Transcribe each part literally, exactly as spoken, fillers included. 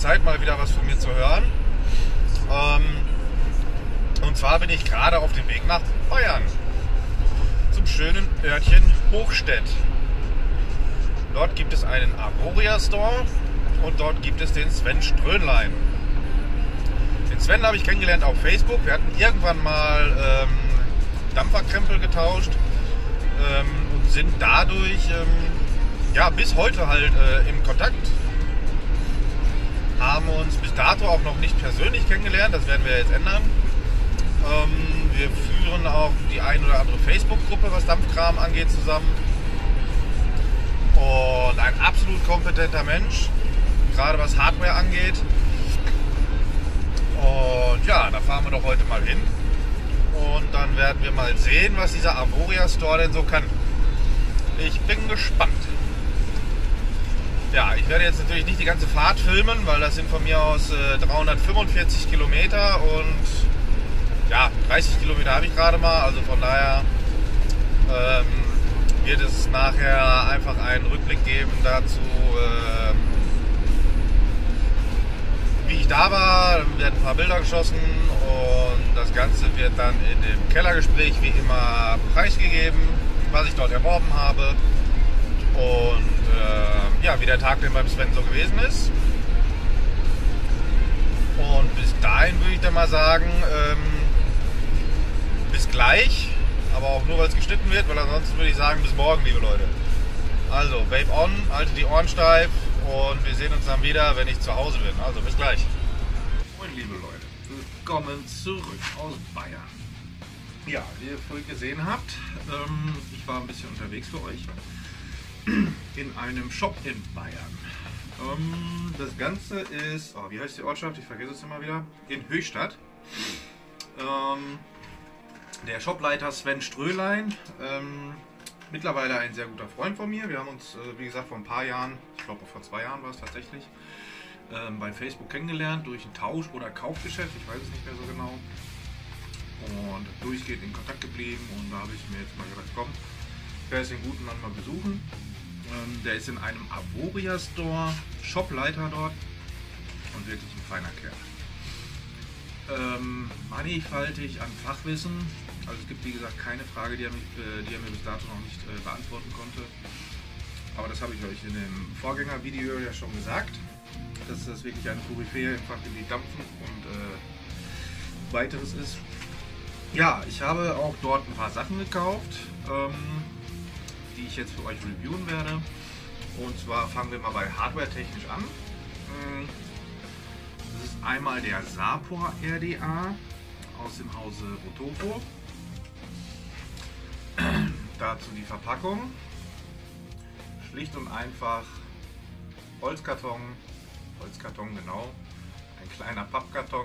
Zeit, mal wieder was von mir zu hören. Ähm, und zwar bin ich gerade auf dem Weg nach Bayern, zum schönen Örtchen Hochstedt. Dort gibt es einen Arboria Store und dort gibt es den Sven Ströhnlein. Den Sven habe ich kennengelernt auf Facebook. Wir hatten irgendwann mal ähm, Dampferkrempel getauscht ähm, und sind dadurch ähm, ja, bis heute halt äh, im Kontakt. Haben uns bis dato auch noch nicht persönlich kennengelernt, das werden wir jetzt ändern. Ähm, wir führen auch die ein oder andere Facebook-Gruppe, was Dampfkram angeht, zusammen. Und ein absolut kompetenter Mensch, gerade was Hardware angeht. Und ja, da fahren wir doch heute mal hin. Und dann werden wir mal sehen, was dieser Arboria Store denn so kann. Ich bin gespannt. Ja, ich werde jetzt natürlich nicht die ganze Fahrt filmen, weil das sind von mir aus äh, dreihundertfünfundvierzig Kilometer und ja, dreißig Kilometer habe ich gerade mal, also von daher ähm, wird es nachher einfach einen Rückblick geben dazu, äh, wie ich da war. Dann werden ein paar Bilder geschossen und das Ganze wird dann in dem Kellergespräch wie immer preisgegeben, was ich dort erworben habe. Und äh, ja, wie der Tag denn beim Sven so gewesen ist. Und bis dahin würde ich dann mal sagen, ähm, bis gleich, aber auch nur, weil es geschnitten wird, weil ansonsten würde ich sagen, bis morgen, liebe Leute. Also, Vape on, haltet die Ohren steif und wir sehen uns dann wieder, wenn ich zu Hause bin. Also, bis gleich. Moin, liebe Leute, willkommen zurück aus Bayern. Ja, wie ihr vorhin gesehen habt, ähm, ich war ein bisschen unterwegs für euch. In einem Shop in Bayern. Ähm, das Ganze ist, oh, wie heißt die Ortschaft? Ich vergesse es immer wieder. In Höchstadt. Ähm, der Shopleiter Sven Ströhnlein, ähm, mittlerweile ein sehr guter Freund von mir. Wir haben uns, äh, wie gesagt, vor ein paar Jahren, ich glaube vor zwei Jahren war es tatsächlich, ähm, bei Facebook kennengelernt durch ein Tausch- oder Kaufgeschäft. Ich weiß es nicht mehr so genau. Und durchgehend in Kontakt geblieben und da habe ich mir jetzt mal gedacht, komm, ich werde den guten Mann mal besuchen. Ähm, der ist in einem Arboria Store, Shopleiter dort und wirklich ein feiner Kerl. Ähm, mannigfaltig an Fachwissen, also es gibt wie gesagt keine Frage, die er, mich, äh, die er mir bis dato noch nicht äh, beantworten konnte. Aber das habe ich euch in dem Vorgängervideo ja schon gesagt, dass das wirklich eine Koryphäe im Fachgebiet Dampfen und äh, weiteres ist. Ja, ich habe auch dort ein paar Sachen gekauft, ähm, die ich jetzt für euch reviewen werde. Und zwar fangen wir mal bei Hardware technisch an. Das ist einmal der Sapor R D A aus dem Hause Votofo. Dazu die Verpackung. Schlicht und einfach Holzkarton, Holzkarton genau, ein kleiner Pappkarton.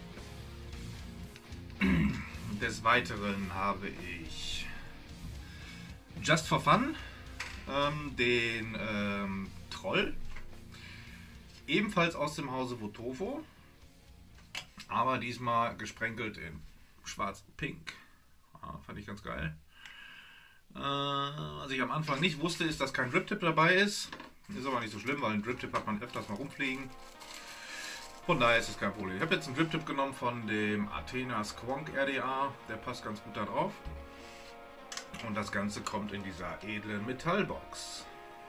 Des Weiteren habe ich Just for Fun ähm, den ähm, Troll, ebenfalls aus dem Hause Votofo, aber diesmal gesprenkelt in schwarz-pink. Ah, fand ich ganz geil. Äh, was ich am Anfang nicht wusste, ist, dass kein Drip-Tip dabei ist. Ist aber nicht so schlimm, weil ein Drip-Tip hat man öfters mal rumfliegen. Von daher ist es kein Problem. Ich habe jetzt einen Drip-Tip genommen von dem Athena Squonk R D A. Der passt ganz gut da drauf. Und das Ganze kommt in dieser edlen Metallbox.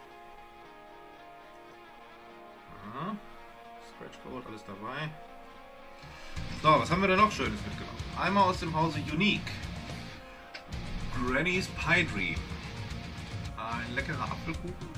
Ja, Scratchcode, alles dabei. So, was haben wir denn noch Schönes mitgenommen? Einmal aus dem Hause Unique. Granny's Pie Dream. Ein leckerer Apfelkuchen.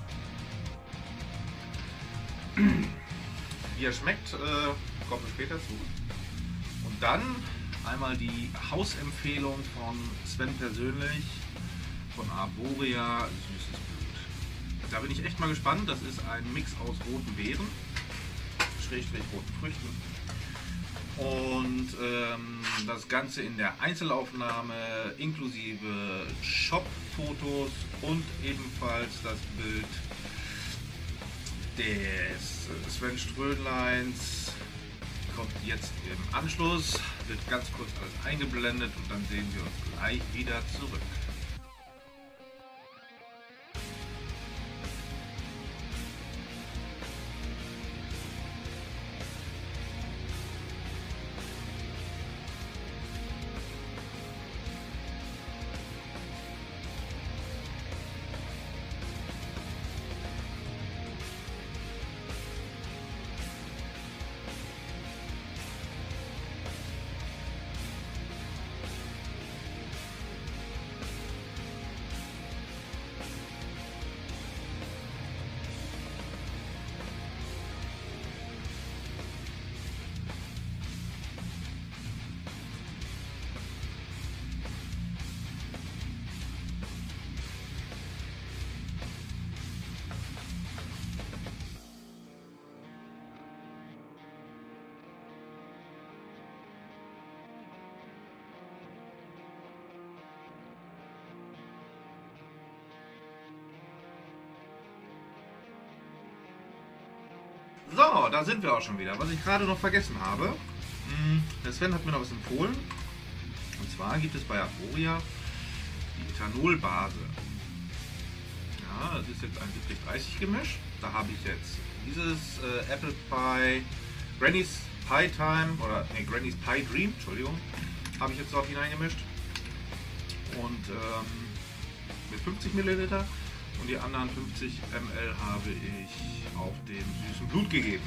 Wie er schmeckt, äh, kommen wir später zu. Und dann einmal die Hausempfehlung von Sven persönlich, von Arboria, süßes Blut. Da bin ich echt mal gespannt. Das ist ein Mix aus roten Beeren, Schrägstrich roten Früchten. Und ähm, das Ganze in der Einzelaufnahme inklusive Shop-Fotos und ebenfalls das Bild des Sven Ströhnleins kommt jetzt im Anschluss, wird ganz kurz alles eingeblendet und dann sehen wir uns gleich wieder zurück. So, da sind wir auch schon wieder. Was ich gerade noch vergessen habe, der Sven hat mir noch was empfohlen. Und zwar gibt es bei Arboria die Ethanolbase. Ja, das ist jetzt ein siebzig dreißig Gemisch. Da habe ich jetzt dieses äh, Apple Pie, Granny's Pie Time oder nee, Granny's Pie Dream, Entschuldigung, habe ich jetzt dort hineingemischt. Und ähm, mit fünfzig Milliliter und die anderen fünfzig Milliliter habe ich auf dem süßen Blut gegeben.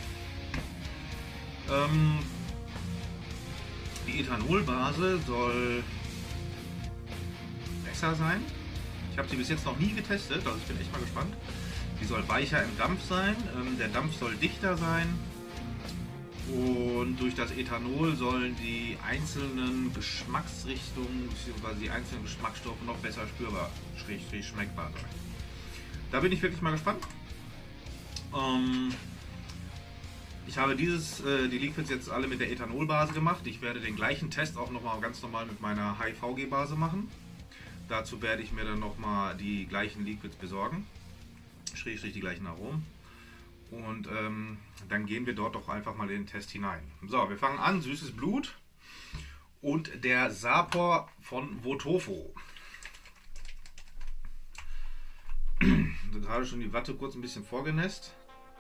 Ähm, die Ethanolbase soll besser sein. Ich habe sie bis jetzt noch nie getestet, also ich bin echt mal gespannt. Die soll weicher im Dampf sein, ähm, der Dampf soll dichter sein und durch das Ethanol sollen die einzelnen Geschmacksrichtungen bzw. die einzelnen Geschmacksstoffe noch besser spürbar, schrägstrich schmeckbar sein. Da bin ich wirklich mal gespannt. Ähm, ich habe dieses, äh, die Liquids jetzt alle mit der Ethanolbase gemacht. Ich werde den gleichen Test auch nochmal ganz normal mit meiner H I V G-Base machen. Dazu werde ich mir dann nochmal die gleichen Liquids besorgen, schrägstrich die gleichen Aromen. Und ähm, dann gehen wir dort doch einfach mal in den Test hinein. So, wir fangen an, süßes Blut und der Sapor von Votofo. Gerade schon die Watte kurz ein bisschen vorgenässt.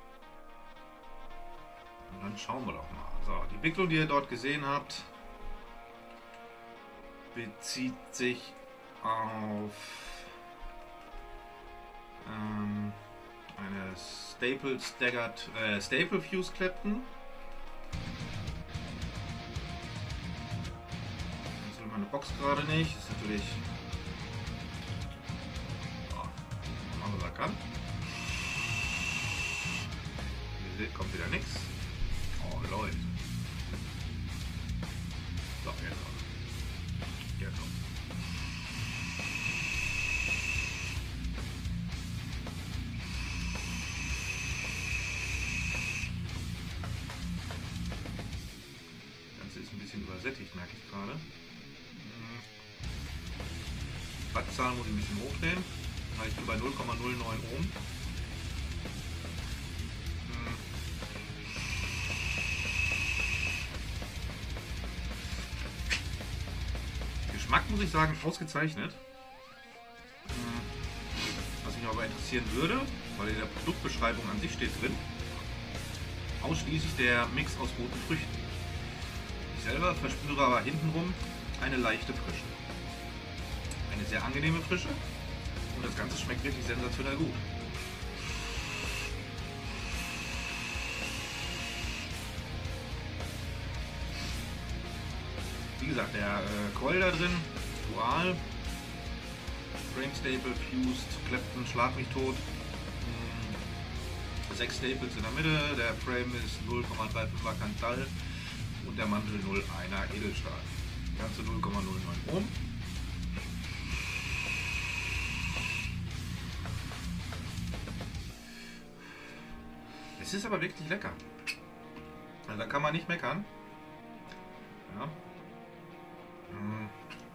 Und dann schauen wir doch mal. So, die Wicklung, die ihr dort gesehen habt, bezieht sich auf ähm, eine Staple Staggered äh, Staple Fuse Clapton. Jetzt will meine Box gerade nicht. Ist natürlich. Oh, machen was er kann. Ihr seht, kommt wieder nichts. Oh Leute. So, jetzt kommt. Jetzt kommt. Übersättigt, merke ich gerade. Die Wattzahl muss ich ein bisschen hochdrehen. Ich bin bei null Komma null neun Ohm. Geschmack muss ich sagen, ausgezeichnet. Was mich aber interessieren würde, weil in der Produktbeschreibung an sich steht drin, ausschließlich der Mix aus roten Früchten. Ich selber verspüre aber hintenrum eine leichte Frische. Eine sehr angenehme Frische und das Ganze schmeckt wirklich sensationell gut. Wie gesagt, der äh, Coil da drin, Dual, Frame Staple, Fused, Clapton, Schlag mich tot. Sechs Staples in der Mitte, der Frame ist null Komma fünfunddreißig Kantal und der Mantel null Komma eins Edelstahl. Ganze null Komma null neun Ohm. Es ist aber wirklich lecker. Also da kann man nicht meckern. Ja. Hm.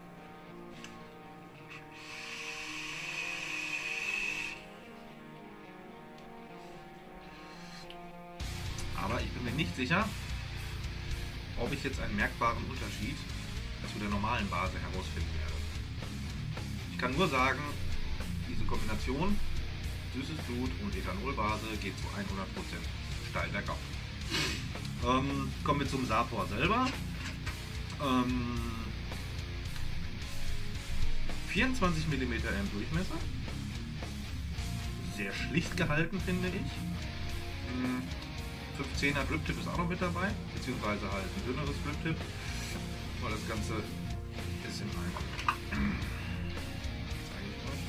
Aber ich bin mir nicht sicher, ob ich jetzt einen merkbaren Unterschied zu der normalen Base herausfinden werde. Ich kann nur sagen, diese Kombination süßes Blut und Ethanolbase geht zu hundert Prozent steil bergauf. Ähm, kommen wir zum Sapor selber. Ähm, vierundzwanzig Millimeter im Durchmesser. Sehr schlicht gehalten, finde ich. Hm. fünfzehner Grip-Tip ist auch noch mit dabei, beziehungsweise halt ein dünneres Grip-Tip, weil das Ganze ist in einem. Zeige ich euch.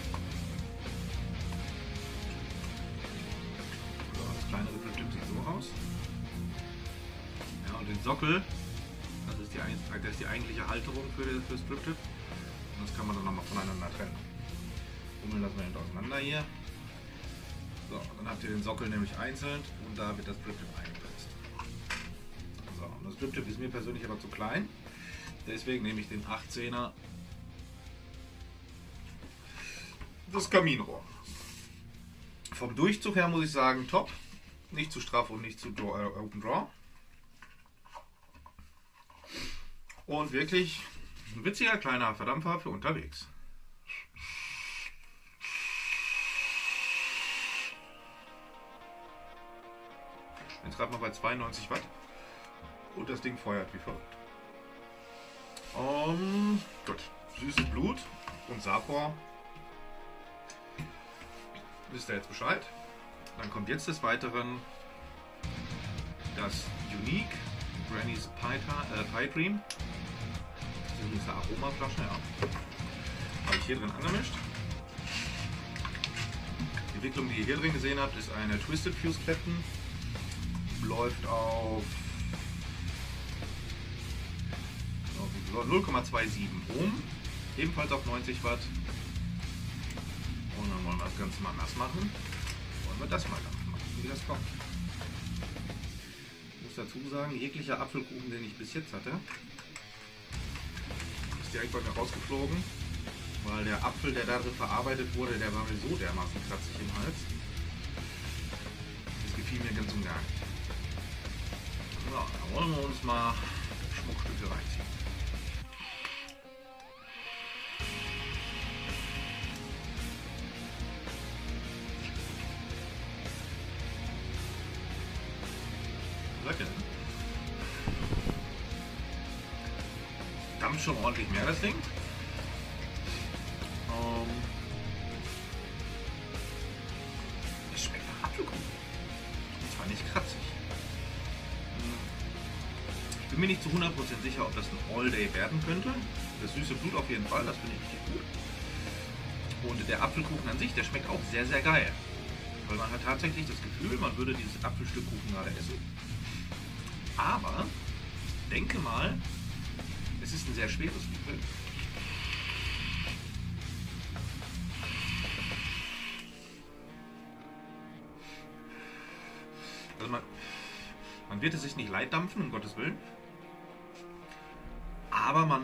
So, das kleinere Grip-Tip sieht so aus. Ja, und den Sockel, das ist die, das ist die eigentliche Halterung für das Grip-Tip. Und das kann man dann nochmal voneinander trennen. Ummeln lassen wir ihn auseinander hier. So, dann habt ihr den Sockel nämlich einzeln und da wird das Grip-Tip eingesetzt. So, und das Grip-Tip ist mir persönlich aber zu klein, deswegen nehme ich den achtzehner, das Kaminrohr. Vom Durchzug her muss ich sagen, top. Nicht zu straff und nicht zu draw, äh, Open Draw. Und wirklich ein witziger kleiner Verdampfer für unterwegs. Jetzt gerade mal bei zweiundneunzig Watt. Und das Ding feuert wie verrückt. Um, gut. Süßes Blut und Sapor. Wisst ihr jetzt Bescheid? Dann kommt jetzt des Weiteren das Unique Granny's Pie, äh, Pie Dream. Das ist diese Aromaflasche, ja. Habe ich hier drin angemischt. Die Wicklung, die ihr hier drin gesehen habt, ist eine Twisted Fuse Clapton. Läuft auf null Komma siebenundzwanzig Ohm, ebenfalls auf neunzig Watt. Und dann wollen wir das Ganze mal nass machen. Wollen wir das mal dampfen machen, wie das kommt. Ich muss dazu sagen, jeglicher Apfelkuchen, den ich bis jetzt hatte, ist direkt bei mir rausgeflogen, weil der Apfel, der darin verarbeitet wurde, der war mir so dermaßen kratzig im Hals. Das gefiel mir ganz und gar nicht. Ja, da wollen wir uns mal Schmuckstücke reinziehen. Lecker. Dampft schon ordentlich mehr, das Ding. Ähm, es schmeckt nach Apfelkuchen. Und zwar nicht kratzig. Ich bin mir nicht zu hundert Prozent sicher, ob das ein All-Day werden könnte. Das süße Blut auf jeden Fall, das finde ich richtig gut. Und der Apfelkuchen an sich, der schmeckt auch sehr, sehr geil. Weil man hat tatsächlich das Gefühl, man würde dieses Apfelstück Kuchen gerade essen. Aber, denke mal, es ist ein sehr schweres Liquid. Also man, man wird es sich nicht leid dampfen, um Gottes Willen. Aber man,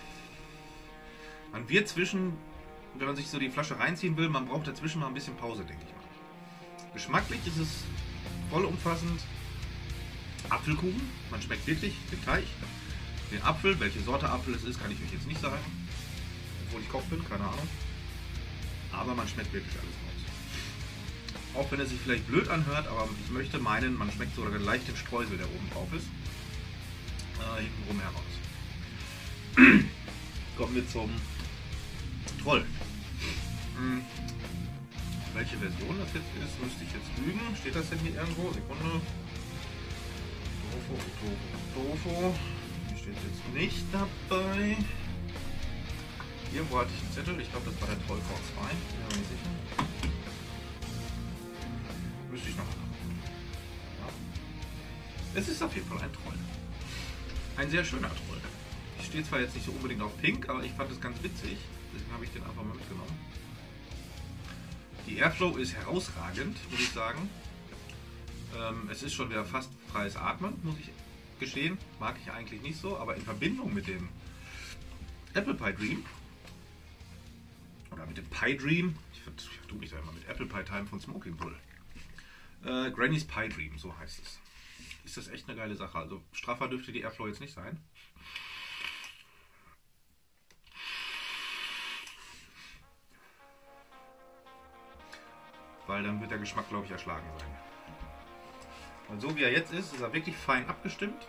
man wird zwischen, wenn man sich so die Flasche reinziehen will, man braucht dazwischen mal ein bisschen Pause, denke ich mal. Geschmacklich ist es vollumfassend Apfelkuchen. Man schmeckt wirklich den Teig, den Apfel. Welche Sorte Apfel es ist, kann ich euch jetzt nicht sagen. Obwohl ich Koch bin, keine Ahnung. Aber man schmeckt wirklich alles raus. Auch wenn es sich vielleicht blöd anhört, aber ich möchte meinen, man schmeckt sogar leicht den Streusel, der oben drauf ist, äh, hintenrum heraus. Kommen wir zum Troll. Hm. Welche Version das jetzt ist, müsste ich jetzt lügen. Steht das denn hier irgendwo? Sekunde. Tofu, Tofu, Tofu. Hier steht jetzt nicht dabei. Irgendwo hatte ich einen Zettel. Ich glaube, das war der Troll V zwei. Bin mir nicht sicher. Müsste ich noch machen. Ja. Es ist auf jeden Fall ein Troll. Ein sehr schöner Troll. Ich stehe zwar jetzt nicht so unbedingt auf Pink, aber ich fand es ganz witzig. Deswegen habe ich den einfach mal mitgenommen. Die Airflow ist herausragend, muss ich sagen. Ähm, es ist schon wieder fast freies Atmen, muss ich gestehen. Mag ich eigentlich nicht so, aber in Verbindung mit dem Apple Pie Dream oder mit dem Pie Dream, ich vertue mich da immer mit Apple Pie Time von Smoking Bull. Äh, Granny's Pie Dream, so heißt es. Ist das echt eine geile Sache. Also straffer dürfte die Airflow jetzt nicht sein. Weil dann wird der Geschmack, glaube ich, erschlagen sein. Und so wie er jetzt ist, ist er wirklich fein abgestimmt.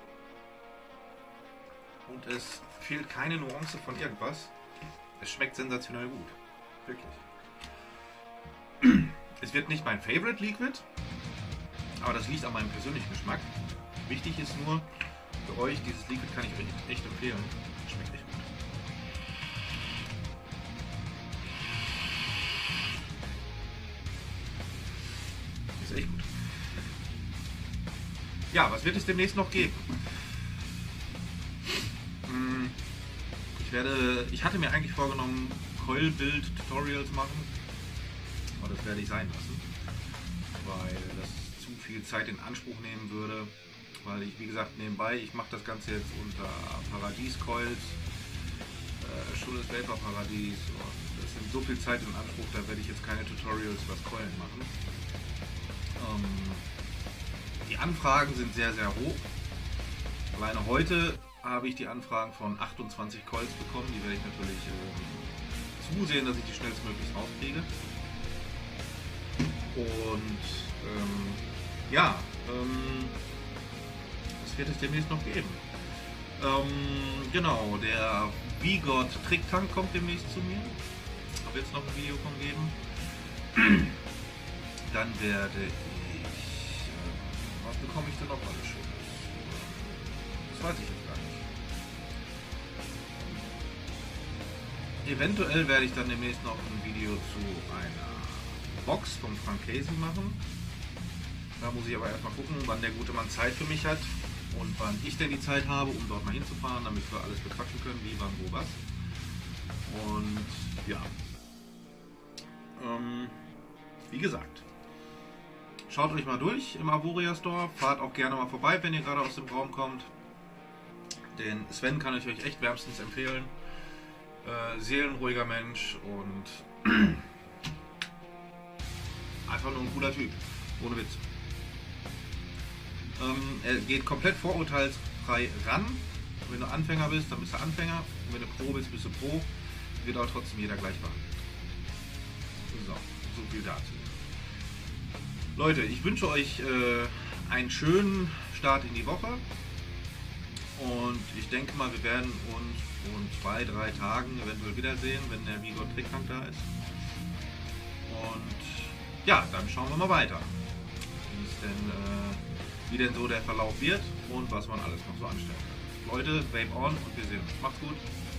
Und es fehlt keine Nuance von irgendwas. Es schmeckt sensationell gut. Wirklich. Es wird nicht mein Favorite Liquid, aber das liegt an meinem persönlichen Geschmack. Wichtig ist nur, für euch, dieses Liquid kann ich euch echt empfehlen. Schmeckt echt gut. Ist echt gut. Ja, was wird es demnächst noch geben? Ich werde, ich hatte mir eigentlich vorgenommen, Coil-Build-Tutorials machen, aber das werde ich sein lassen, weil das zu viel Zeit in Anspruch nehmen würde, weil ich, wie gesagt, nebenbei, ich mache das Ganze jetzt unter Paradies-Coils, äh, Schulles Vapor-Paradies, und das nimmt so viel Zeit in Anspruch, da werde ich jetzt keine Tutorials was Coilen machen. Ähm, die Anfragen sind sehr, sehr hoch. Alleine heute habe ich die Anfragen von achtundzwanzig Calls bekommen. Die werde ich natürlich äh, zusehen, dass ich die schnellstmöglich rauskriege. Und ähm, ja, ähm, das wird es demnächst noch geben. Ähm, genau, der V-God Tricktank kommt demnächst zu mir. Da wird es noch ein Video von geben. Dann werde ich... Äh, was bekomme ich denn noch alles Schönes? Das weiß ich jetzt gar nicht. Eventuell werde ich dann demnächst noch ein Video zu einer Box vom Frank Casey machen. Da muss ich aber erstmal gucken, wann der gute Mann Zeit für mich hat und wann ich denn die Zeit habe, um dort mal hinzufahren, damit wir alles bequatschen können, wie, wann, wo, was. Und ja, ähm, wie gesagt, schaut euch mal durch im Avoria Store, fahrt auch gerne mal vorbei, wenn ihr gerade aus dem Raum kommt. Den Sven kann ich euch echt wärmstens empfehlen. Äh, seelenruhiger Mensch und einfach nur ein cooler Typ, ohne Witz. Ähm, er geht komplett vorurteilsfrei ran. Wenn du Anfänger bist, dann bist du Anfänger. Und wenn du Pro bist, bist du Pro. Wird auch trotzdem jeder gleich behandelt. So, so viel dazu. Leute, ich wünsche euch äh, einen schönen Start in die Woche. Und ich denke mal, wir werden uns in zwei, drei Tagen eventuell wiedersehen, wenn der V-God Tricktank da ist. Und ja, dann schauen wir mal weiter, wie es denn, äh, wie denn so der Verlauf wird und was man alles noch so anstellt. Leute, Vape on und wir sehen uns. Macht's gut.